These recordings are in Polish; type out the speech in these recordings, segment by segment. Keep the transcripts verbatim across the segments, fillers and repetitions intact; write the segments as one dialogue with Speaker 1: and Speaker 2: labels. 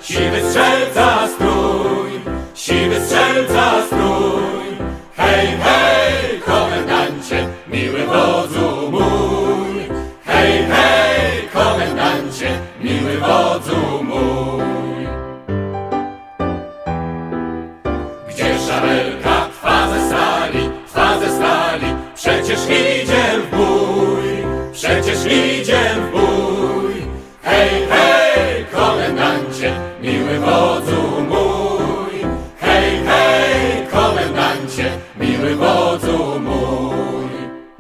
Speaker 1: siwy strzelca strój, siwy strzelca strój. Hej, hej, komendancie, miły wodzu mój. Hej, hej, komendancie, miły wodzu mój. Gdzie szabelka trwa ze stali, trwa ze stali, przecież idzie w bój, przecież idzie w bój. Hej, hej, komendancie, miły wodzu mój. Hej, hej, komendancie, miły wodzu mój.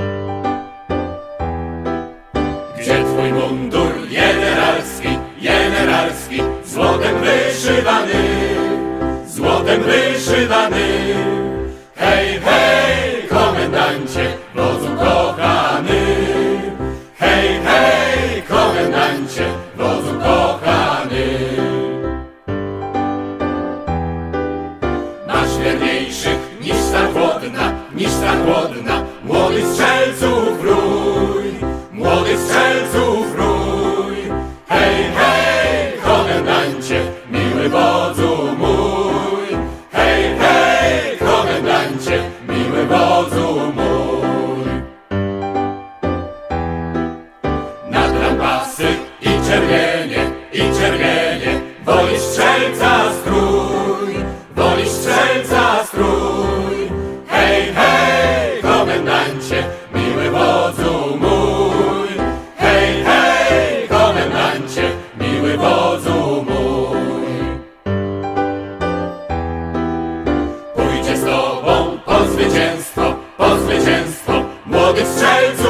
Speaker 1: Gdzie twój mundur generalski, generalski, złotem wyszywany, złotem wyszywany? Hej, hej, komendancie, wodzu kochany. Hej, hej, komendancie, wodzu kochany. Masz wierniejszych niż stan głodna, niż stan głodna, młodych strzelców rój, młodych strzelców rój. Hej, hej, komendancie, miły wodzu mój. Hej, hej, komendancie, miły wodzu mój. Nad lampasy i czerwienie, i czerwienie, woli strzelca strój, woli strzelca strój. Hej, hej, komendancie, miły wodzu mój. Hej, hej, komendancie, miły wodzu mój. Pójdzie z tobą po zwycięstwo, po zwycięstwo młodych strzelców.